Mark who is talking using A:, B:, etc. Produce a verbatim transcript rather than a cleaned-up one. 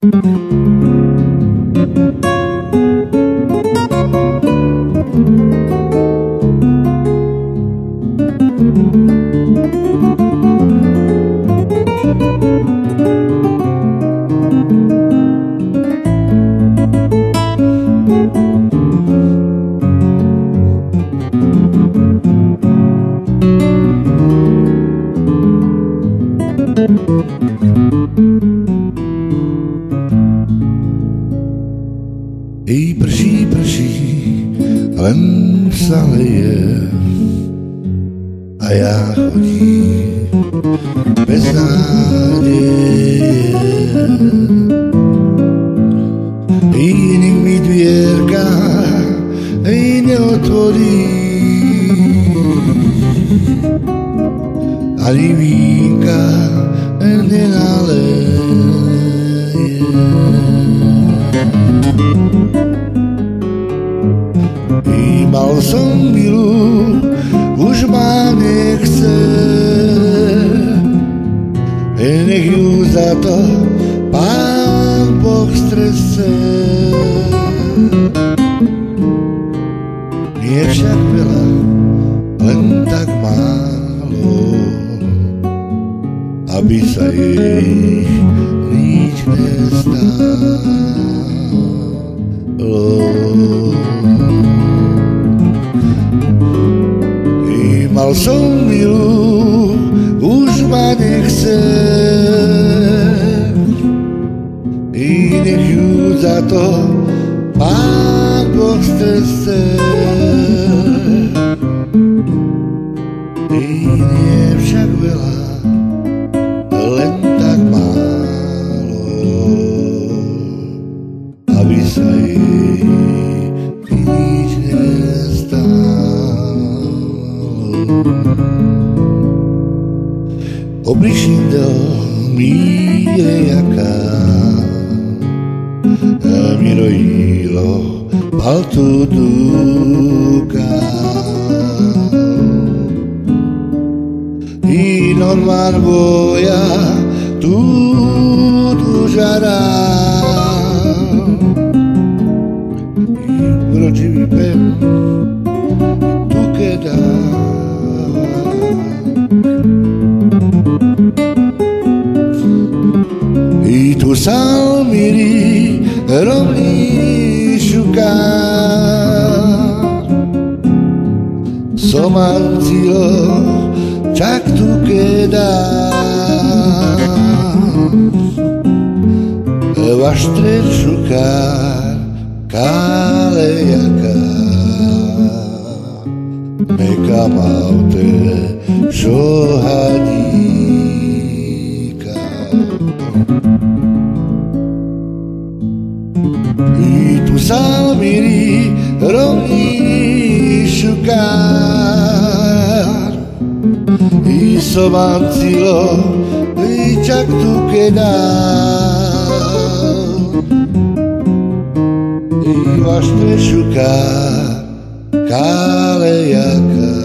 A: I prší, prší, len sa leje a ja chodím bez nádeje. I nik mi dvierka i neotvorí, ani vínka nenaleje. I mal som milú, už ma nechce, nech ju za to Pán Boh strese. Nie však veľa, len tak málo, aby sa jej nič nestalo. I mal som milú, už ma nechce, i nech ju za to Pán Boh strese. I nie však veľa, len tak málo, aby sa jej nič nestalo. Obličinda mi je jaká, mi rojilo paltu duka. I normál boja tu tu žará, i vročivý pev tu kedá. I tu salmiri rovný šukár, somancilo čak tu kedá. Vaš tret šukár, kále jaká, neka maute šohadíka. I tu salmiri rovný šukár, i somancilo i čak tu kedá. I vaš tret šukár, kále jaká,